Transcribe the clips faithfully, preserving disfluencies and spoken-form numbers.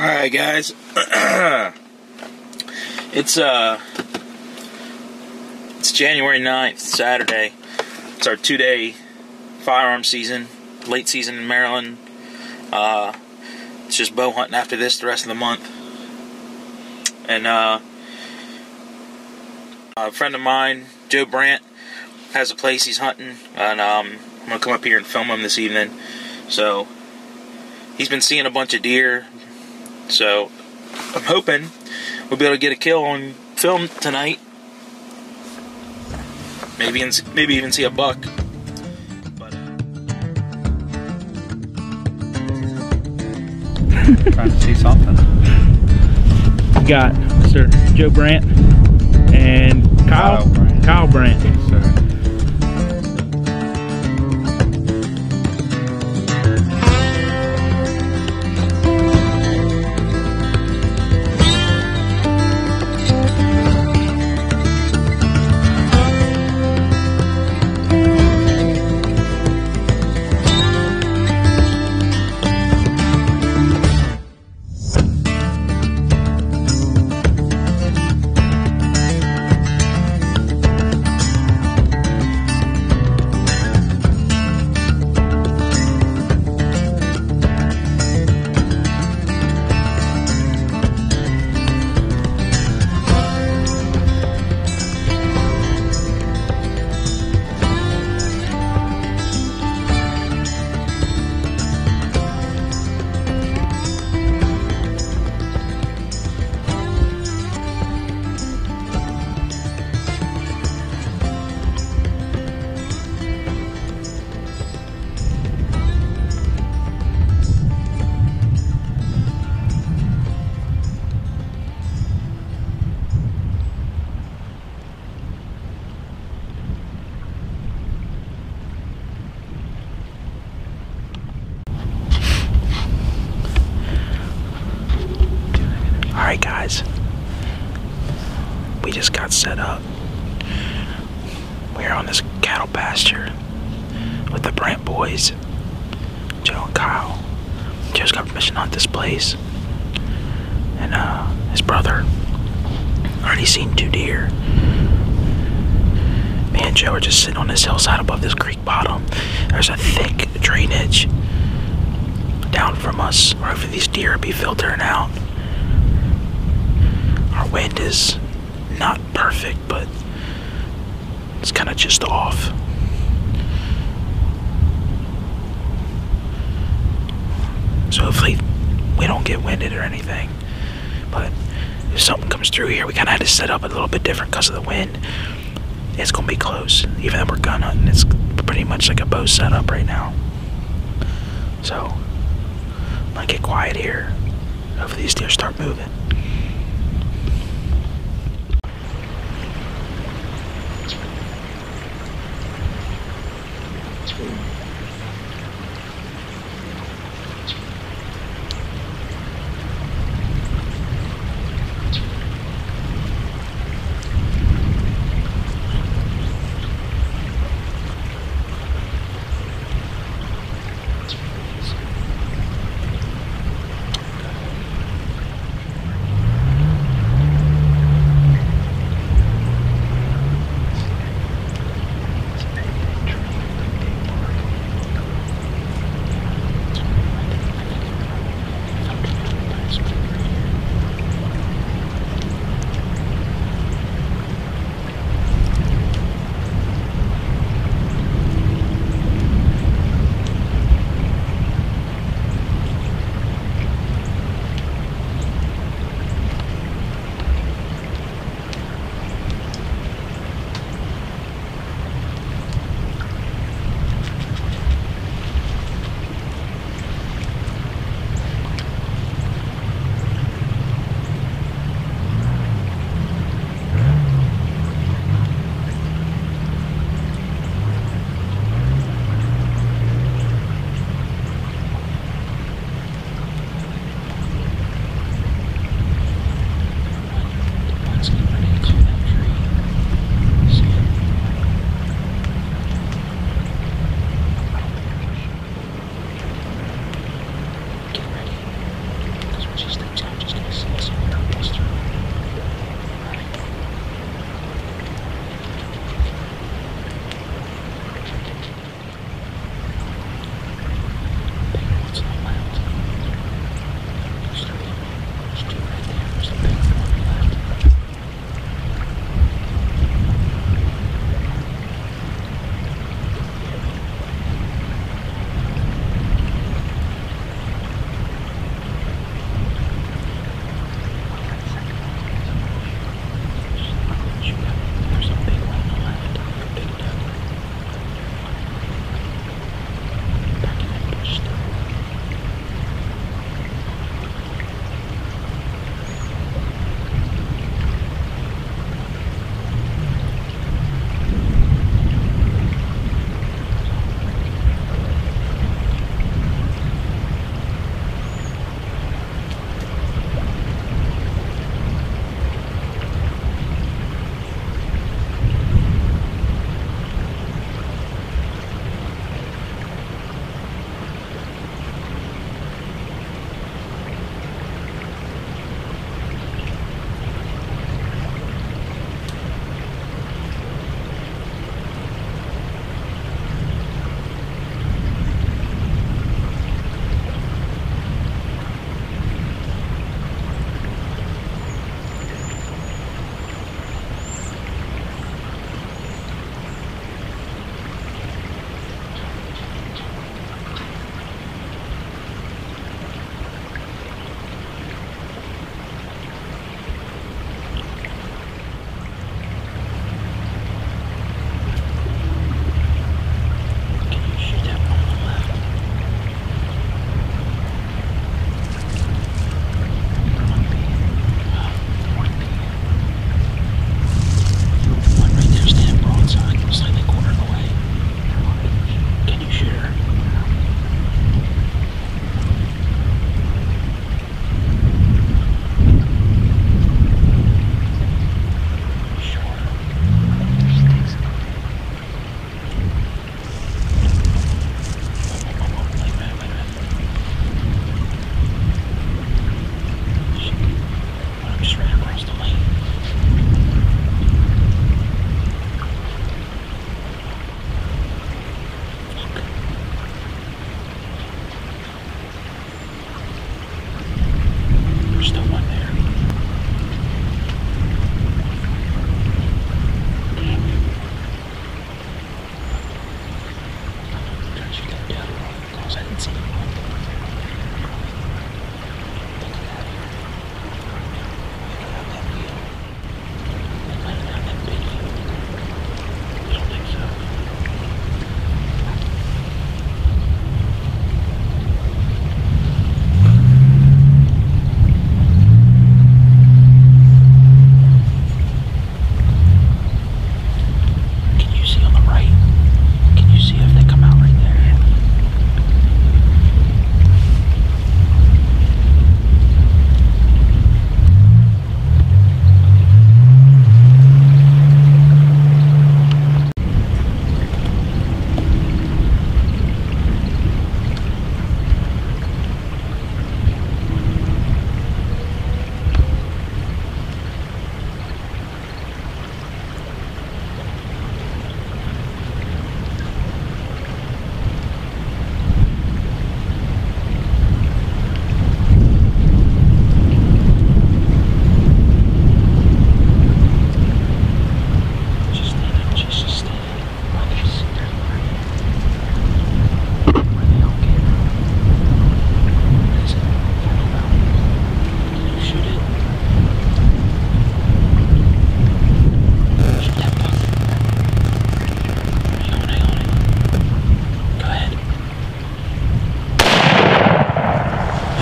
Alright guys, it's uh, it's January ninth, Saturday. It's our two-day firearm season, late season in Maryland. Uh, it's just bow hunting after this the rest of the month. And uh, a friend of mine, Joe Brandt, has a place he's hunting, and um, I'm gonna come up here and film him this evening. So he's been seeing a bunch of deer. So I'm hoping we'll be able to get a kill on film tonight. Maybe maybe even see a buck. But, uh... trying to see something. We got Mister Joe Brandt and Kyle Kyle Brandt. Kyle Brandt. Yes, sir. Alright guys, we just got set up. We're on this cattle pasture with the Brandt boys, Joe and Kyle. Joe's got permission to hunt this place, and uh, his brother already seen two deer. Me and Joe are just sitting on this hillside above this creek bottom. There's a thick drainage down from us, where hopefully these deer will be filtering out. Our wind is not perfect, but it's kind of just off. So hopefully we don't get winded or anything. But if something comes through here, we kind of had to set up a little bit different because of the wind. It's going to be close. Even though we're gun hunting, it's pretty much like a bow setup right now. So I'm going to get quiet here. Hopefully these deer start moving.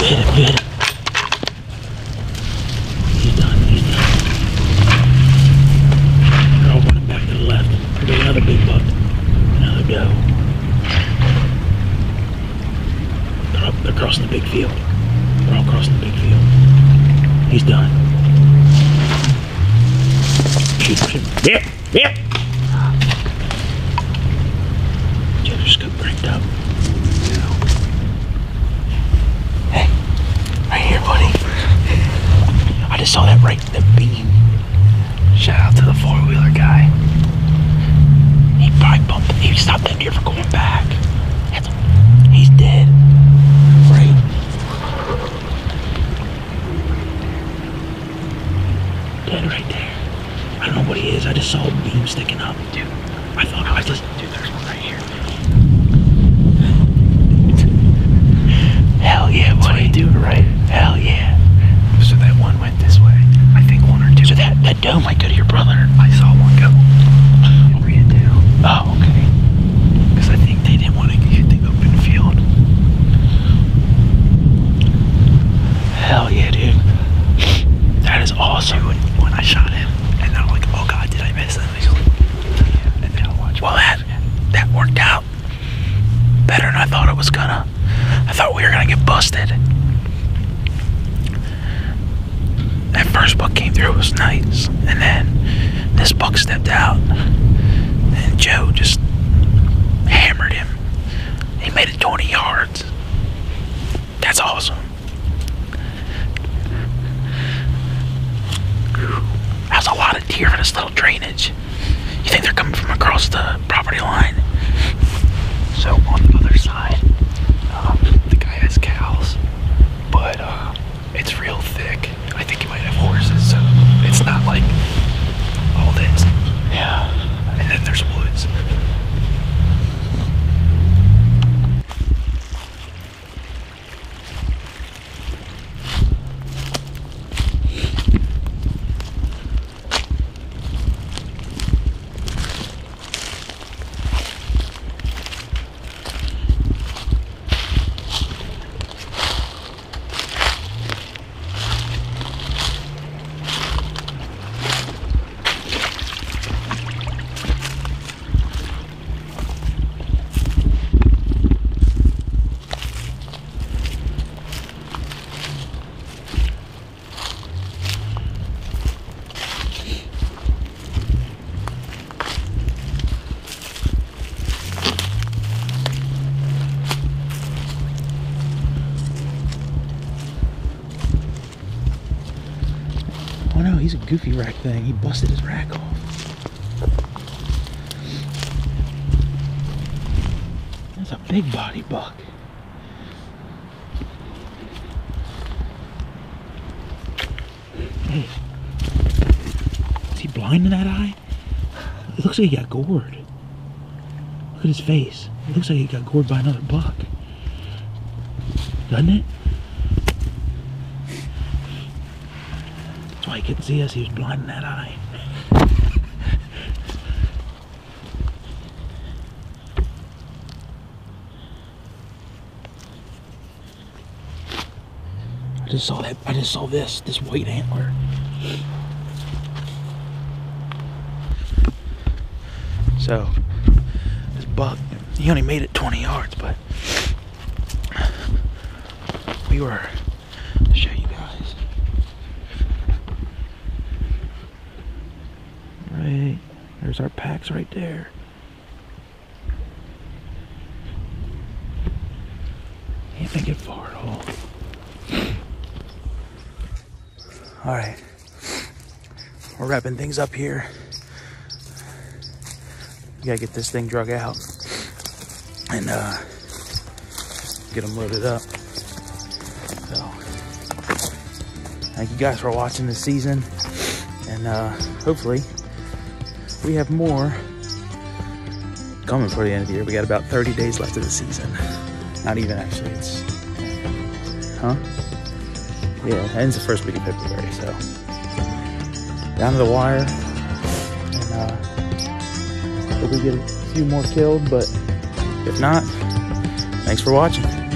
hit him, you hit him. He's done, he's done. They're all running back to the left. There's another big buck. Another doe. They're up, they're crossing the big field. They're all crossing the big field. He's done. Shoot him, shoot him. Yep, yep. Joe's scoop cranked up. Hey, right here, buddy. I just saw that right, that beam. Shout out to the four-wheeler guy. He probably bumped, he stopped that deer from going back. He's dead. Right. Dead right there. I don't know what he is. I just saw a beam sticking up. Dude, I thought I just... Dude, there's one right here. Hell yeah, buddy. Dude, right? Hell yeah. So that one went this way. I think one or two. So that, that doe might go to your brother. I saw one go. And ran down. Oh, okay. Because I think they didn't want to hit the open field. Hell yeah, dude. That is awesome. Dude, when I shot him, and I'm like, oh god, did I miss him? He's like, yeah. And then I'll watch. Well, that, that worked out better than I thought it was gonna. I thought we were gonna get busted. That first buck came through, it was nice. And then this buck stepped out. And Joe just hammered him. He made it twenty yards. That's awesome. That's a lot of deer for this little drainage. You think they're coming from across the property line? So on the other side, um, the guy has cows, but uh, it's real thick. I think he might have horses, so it's not like all this. Yeah. And then there's woods. Oh no, he's a goofy rack thing. He busted his rack off. That's a big body buck. Hey, is he blind in that eye? It looks like he got gored. Look at his face. It looks like he got gored by another buck. Doesn't it? That's why he couldn't see us. He was blind in that eye. I just saw that. I just saw this. This white antler. So this buck, he only made it twenty yards, but we were. To show you guys. Right, there's our packs right there. Can't make it far at all. All right, we're wrapping things up here. We gotta get this thing drug out and uh, get them loaded up. So, thank you guys for watching this season, and uh, hopefully we have more coming for the end of the year. We got about thirty days left of the season. Not even actually, it's, huh? Yeah, it ends the first week of February, so down to the wire. And uh, hope we get a few more killed, but if not, thanks for watching.